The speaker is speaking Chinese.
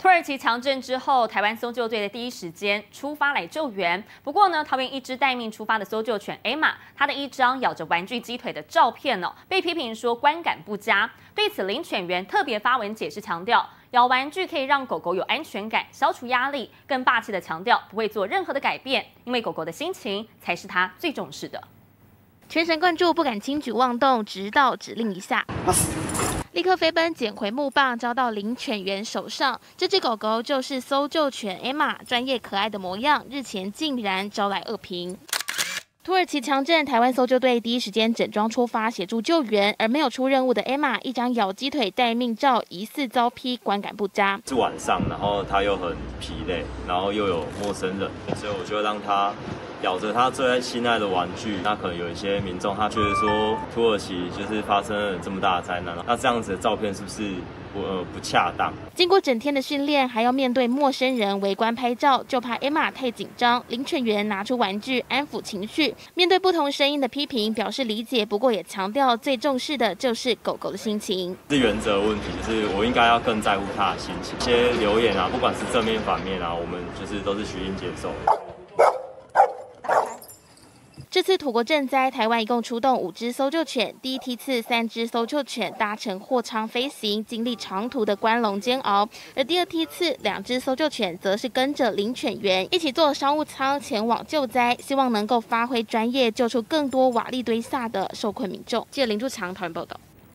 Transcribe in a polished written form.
土耳其强震之后，台湾搜救队的第一时间出发来救援。不过呢，桃园一只待命出发的搜救犬 Emma， 它的一张咬着玩具鸡腿的照片被批评说观感不佳。对此，领犬员特别发文解释，强调咬玩具可以让狗狗有安全感，消除压力，更霸气的强调不会做任何的改变，因为狗狗的心情才是他最重视的。 全神贯注，不敢轻举妄动，直到指令一下。立刻飞奔捡回木棒，交到领犬员手上。这只狗狗就是搜救犬 Emma， 专业可爱的模样，日前竟然招来恶评。土耳其强震，台湾搜救队第一时间整装出发协助救援，而没有出任务的 Emma， 一张咬鸡腿待命照，疑似遭批观感不佳。 是晚上，然后他又很疲累，然后又有陌生人，所以我就让他咬着他最心爱的玩具。那可能有一些民众他觉得说，土耳其就是发生了这么大的灾难，那这样子的照片是不是不恰当？ 经过整天的训练，还要面对陌生人围观拍照，就怕 Emma 太紧张。领犬员拿出玩具安抚情绪。面对不同声音的批评，表示理解，不过也强调最重视的就是狗狗的心情。 是原则问题，就是我应该要更在乎它的心情。一些留言不管是正面反面我们就是都是虚心接受。 这次土国震灾，台湾一共出动5只搜救犬，第一梯次3只搜救犬搭乘货舱飞行，经历长途的关笼煎熬；而第二梯次2只搜救犬则是跟着领犬员一起坐商务舱前往救灾，希望能够发挥专业，救出更多瓦砾堆下的受困民众。记者林柱强，桃园报道。